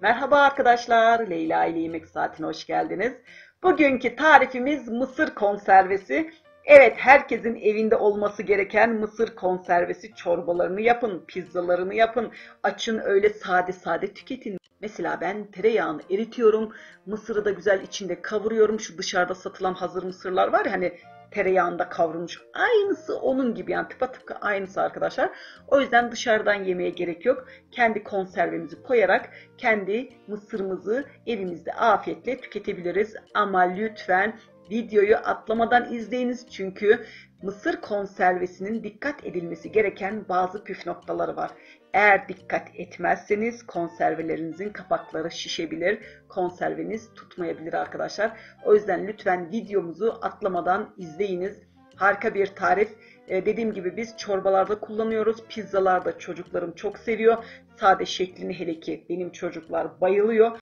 Merhaba arkadaşlar, Leyla ile Yemek Saati'ne hoş geldiniz. Bugünkü tarifimiz mısır konservesi. Evet, herkesin evinde olması gereken mısır konservesi çorbalarını yapın, pizzalarını yapın, açın öyle sade sade tüketin. Mesela ben tereyağını eritiyorum, mısırı da güzel içinde kavuruyorum. Şu dışarıda satılan hazır mısırlar var ya hani tereyağında kavrulmuş. Aynısı onun gibi yani tıpatıp aynısı arkadaşlar. O yüzden dışarıdan yemeye gerek yok. Kendi konservemizi koyarak kendi mısırımızı evimizde afiyetle tüketebiliriz. Ama lütfen videoyu atlamadan izleyiniz çünkü mısır konservesinin dikkat edilmesi gereken bazı püf noktaları var. Eğer dikkat etmezseniz konservelerinizin kapakları şişebilir, konserveniz tutmayabilir arkadaşlar. O yüzden lütfen videomuzu atlamadan izleyiniz. Harika bir tarif. Dediğim gibi biz çorbalarda kullanıyoruz. Pizzalarda çocuklarım çok seviyor. Sade şeklini hele ki benim çocuklar bayılıyor.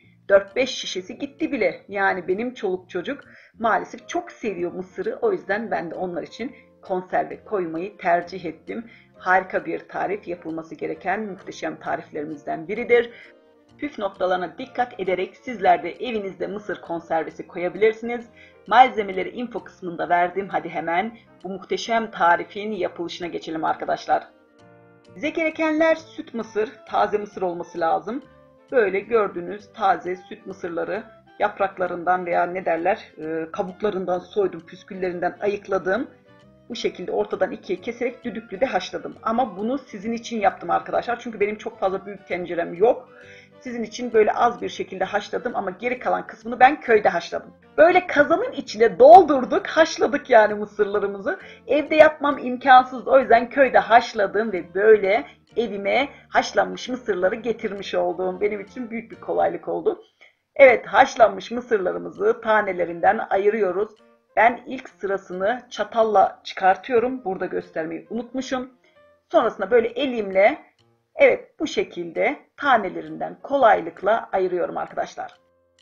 4-5 şişesi gitti bile. Yani benim çoluk çocuk maalesef çok seviyor mısırı. O yüzden ben de onlar için konserve koymayı tercih ettim. Harika bir tarif, yapılması gereken muhteşem tariflerimizden biridir. Püf noktalarına dikkat ederek sizler de evinizde mısır konservesi koyabilirsiniz. Malzemeleri info kısmında verdim. Hadi hemen bu muhteşem tarifin yapılışına geçelim arkadaşlar. Bize gerekenler süt mısır, taze mısır olması lazım. Böyle gördüğünüz taze süt mısırları yapraklarından veya ne derler kabuklarından soydum, püsküllerinden ayıkladım. Bu şekilde ortadan ikiye keserek düdüklüde haşladım. Ama bunu sizin için yaptım arkadaşlar. Çünkü benim çok fazla büyük tencerem yok. Sizin için böyle az bir şekilde haşladım ama geri kalan kısmını ben köyde haşladım. Böyle kazanın içine doldurduk, haşladık yani mısırlarımızı. Evde yapmam imkansız. O yüzden köyde haşladım ve böyle evime haşlanmış mısırları getirmiş olduğum benim için büyük bir kolaylık oldu. Evet, haşlanmış mısırlarımızı tanelerinden ayırıyoruz. Ben ilk sırasını çatalla çıkartıyorum. Burada göstermeyi unutmuşum. Sonrasında böyle elimle evet bu şekilde tanelerinden kolaylıkla ayırıyorum arkadaşlar.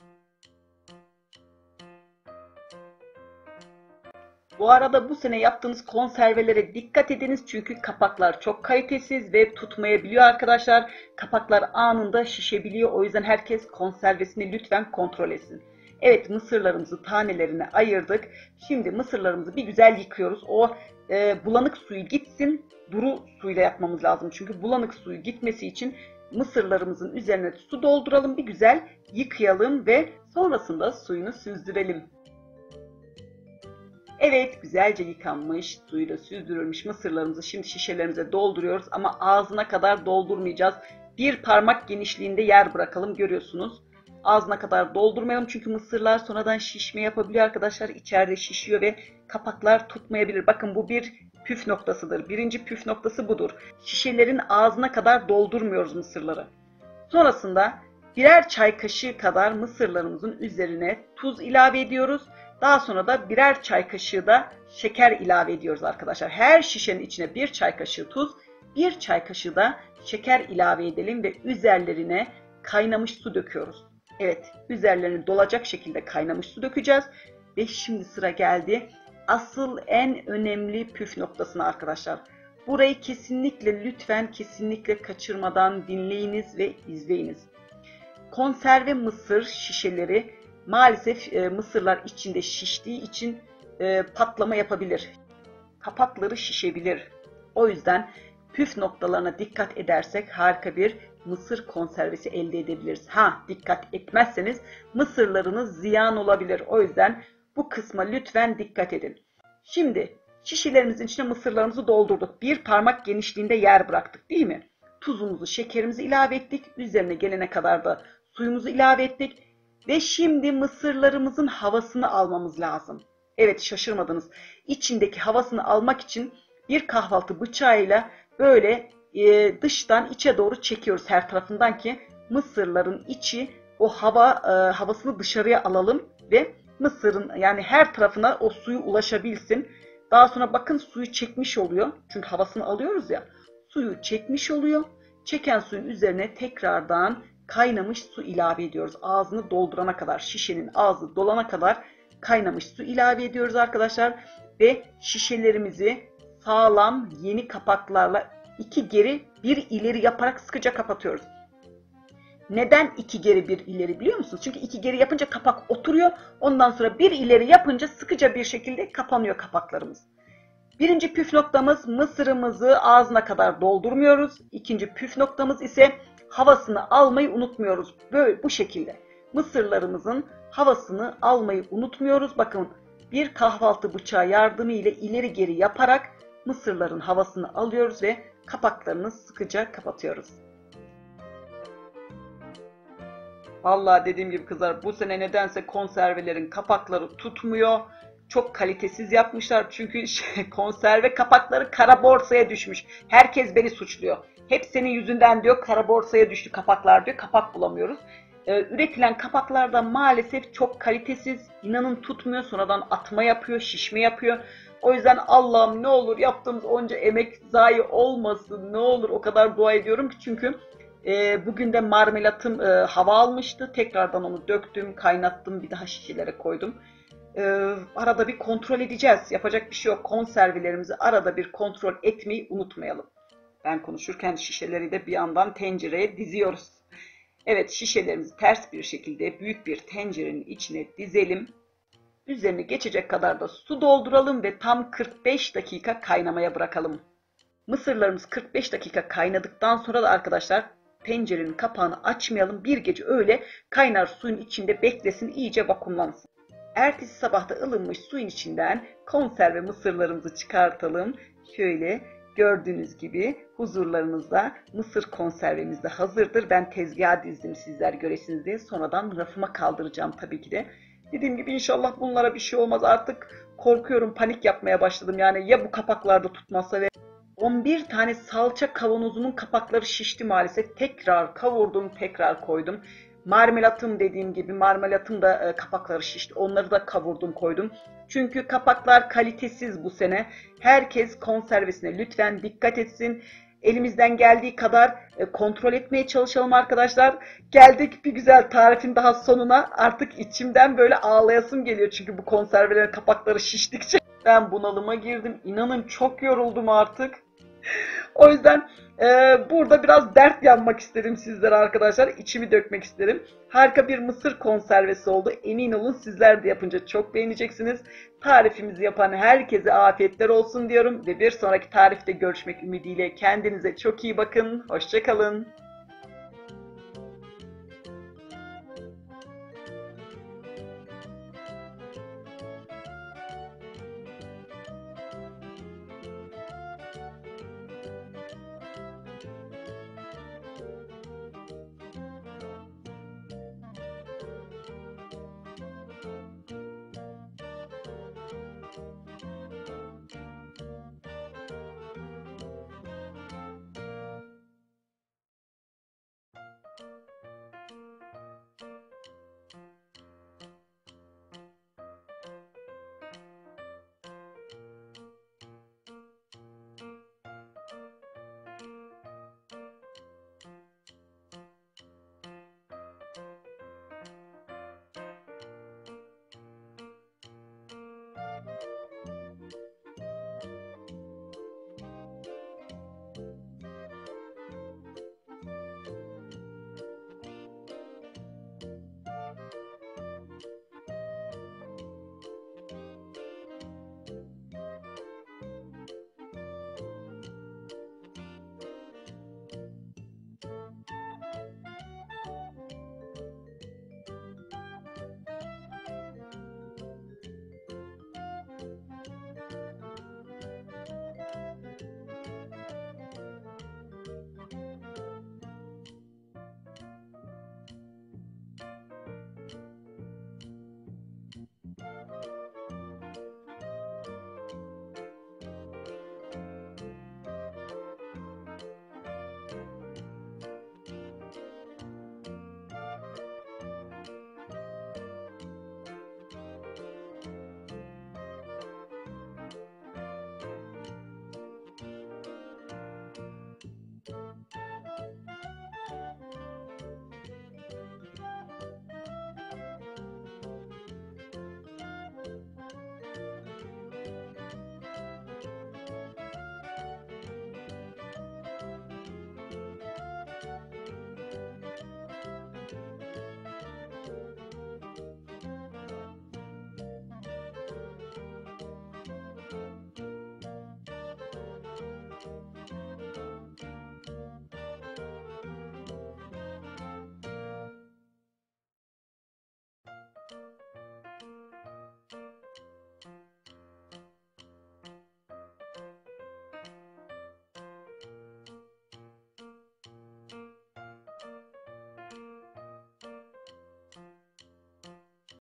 Bu arada bu sene yaptığınız konservelere dikkat ediniz çünkü kapaklar çok kalitesiz ve tutmayabiliyor arkadaşlar. Kapaklar anında şişebiliyor. O yüzden herkes konservesini lütfen kontrol etsin. Evet, mısırlarımızı tanelerine ayırdık. Şimdi mısırlarımızı bir güzel yıkıyoruz. O bulanık suyu gitsin. Duru suyla yapmamız lazım. Çünkü bulanık suyu gitmesi için mısırlarımızın üzerine su dolduralım. Bir güzel yıkayalım ve sonrasında suyunu süzdürelim. Evet, güzelce yıkanmış, suyla süzdürülmüş mısırlarımızı şimdi şişelerimize dolduruyoruz ama ağzına kadar doldurmayacağız. Bir parmak genişliğinde yer bırakalım, görüyorsunuz. Ağzına kadar doldurmayalım çünkü mısırlar sonradan şişme yapabiliyor arkadaşlar. İçeride şişiyor ve kapaklar tutmayabilir. Bakın bu bir püf noktasıdır. Birinci püf noktası budur. Şişelerin ağzına kadar doldurmuyoruz mısırları. Sonrasında birer çay kaşığı kadar mısırlarımızın üzerine tuz ilave ediyoruz. Daha sonra da birer çay kaşığı da şeker ilave ediyoruz arkadaşlar. Her şişenin içine bir çay kaşığı tuz, bir çay kaşığı da şeker ilave edelim ve üzerlerine kaynamış su döküyoruz. Evet, üzerlerine dolacak şekilde kaynamış su dökeceğiz. Ve şimdi sıra geldi asıl en önemli püf noktasına arkadaşlar. Burayı kesinlikle lütfen kesinlikle kaçırmadan dinleyiniz ve izleyiniz. Konserve mısır şişeleri maalesef mısırlar içinde şiştiği için patlama yapabilir. Kapakları şişebilir. O yüzden püf noktalarına dikkat edersek harika bir mısır konservesi elde edebiliriz. Dikkat etmezseniz mısırlarınız ziyan olabilir. O yüzden bu kısma lütfen dikkat edin. Şimdi şişelerimizin içine mısırlarımızı doldurduk. Bir parmak genişliğinde yer bıraktık değil mi? Tuzumuzu, şekerimizi ilave ettik. Üzerine gelene kadar da suyumuzu ilave ettik. Ve şimdi mısırlarımızın havasını almamız lazım. Evet, şaşırmadınız. İçindeki havasını almak için bir kahvaltı bıçağıyla böyle dıştan içe doğru çekiyoruz her tarafından ki mısırların içi o havasını dışarıya alalım ve mısırın yani her tarafına o suyu ulaşabilsin. Daha sonra bakın suyu çekmiş oluyor. Çünkü havasını alıyoruz ya. Suyu çekmiş oluyor. Çeken suyun üzerine tekrardan kaynamış su ilave ediyoruz. Ağzını doldurana kadar, şişenin ağzı dolana kadar kaynamış su ilave ediyoruz arkadaşlar. Ve şişelerimizi sağlam yeni kapaklarla 2 geri 1 ileri yaparak sıkıca kapatıyoruz. Neden 2 geri 1 ileri biliyor musunuz? Çünkü 2 geri yapınca kapak oturuyor. Ondan sonra 1 ileri yapınca sıkıca bir şekilde kapanıyor kapaklarımız. Birinci püf noktamız, mısırımızı ağzına kadar doldurmuyoruz. İkinci püf noktamız ise havasını almayı unutmuyoruz. Böyle bu şekilde. Mısırlarımızın havasını almayı unutmuyoruz. Bakın, bir kahvaltı bıçağı yardımıyla ileri geri yaparak mısırların havasını alıyoruz ve kapaklarını sıkıca kapatıyoruz. Vallahi dediğim gibi kızlar, bu sene nedense konservelerin kapakları tutmuyor. Çok kalitesiz yapmışlar çünkü konserve kapakları kara borsaya düşmüş. Herkes beni suçluyor. Hep senin yüzünden diyor, kara borsaya düştü kapaklar diyor, kapak bulamıyoruz. Üretilen kapaklar da maalesef çok kalitesiz. İnanın tutmuyor, sonradan atma yapıyor, şişme yapıyor. O yüzden Allah'ım ne olur yaptığımız onca emek zayi olmasın, ne olur, o kadar dua ediyorum ki çünkü bugün de marmelatım hava almıştı. Tekrardan onu döktüm, kaynattım, bir daha şişelere koydum. Arada bir kontrol edeceğiz. Yapacak bir şey yok. Konservelerimizi arada bir kontrol etmeyi unutmayalım. Ben konuşurken şişeleri de bir yandan tencereye diziyoruz. Evet, şişelerimizi ters bir şekilde büyük bir tencerenin içine dizelim. Üzerine geçecek kadar da su dolduralım ve tam 45 dakika kaynamaya bırakalım. Mısırlarımız 45 dakika kaynadıktan sonra da arkadaşlar tencerenin kapağını açmayalım. Bir gece öyle kaynar suyun içinde beklesin, iyice vakumlansın. Ertesi sabah da ılınmış suyun içinden konserve mısırlarımızı çıkartalım. Şöyle gördüğünüz gibi huzurlarınızda mısır konservemiz de hazırdır. Ben tezgaha dizdim sizler göresiniz diye. Sonradan rafıma kaldıracağım tabii ki de. Dediğim gibi inşallah bunlara bir şey olmaz. Artık korkuyorum, panik yapmaya başladım. Yani ya bu kapaklarda tutmazsa ve 11 tane salça kavanozunun kapakları şişti maalesef. Tekrar kavurdum, tekrar koydum. Marmelatım dediğim gibi, marmelatım da kapakları şişti. Onları da kavurdum, koydum. Çünkü kapaklar kalitesiz bu sene. Herkes konservesine lütfen dikkat etsin. Elimizden geldiği kadar kontrol etmeye çalışalım arkadaşlar. Geldik bir güzel tarifin daha sonuna. Artık içimden böyle ağlayasım geliyor. Çünkü bu konservelerin kapakları şiştikçe ben bunalıma girdim. İnanın çok yoruldum artık. O yüzden burada biraz dert yanmak istedim sizlere arkadaşlar. İçimi dökmek isterim. Harika bir mısır konservesi oldu. Emin olun sizler de yapınca çok beğeneceksiniz. Tarifimizi yapan herkese afiyetler olsun diyorum. Ve bir sonraki tarifte görüşmek ümidiyle kendinize çok iyi bakın. Hoşça kalın.